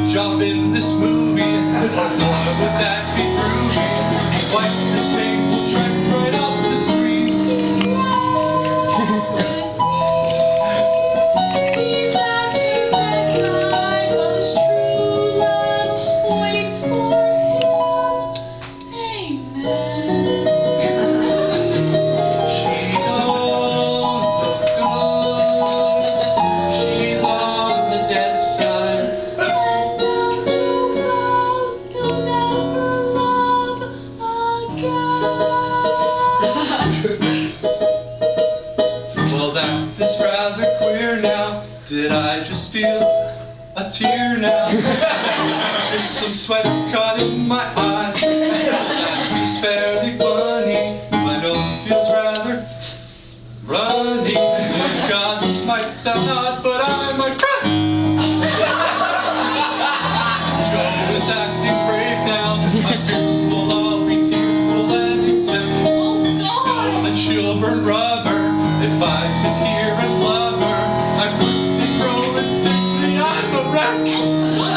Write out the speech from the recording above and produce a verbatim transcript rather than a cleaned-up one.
job in this movie. What boy would that be groovy? He wiped this painful track right off the screen. He's at your bedside while his true love waits for him. Amen. She don't look good. She's on the dead side. And now true vows he'll never love again. Well, that is rather queer now. Did I just feel a tear now? There's some sweat caught in my eye. That is fairly funny. My nose feels rather runny. God, this might sound odd, but I might cry. Joe is acting brave now. I'm fearful I'll be tearful any second. Oh God! Know that she'll burn rubber if I sit here and love her. I'm quickly growing sickly, I'm a wreck.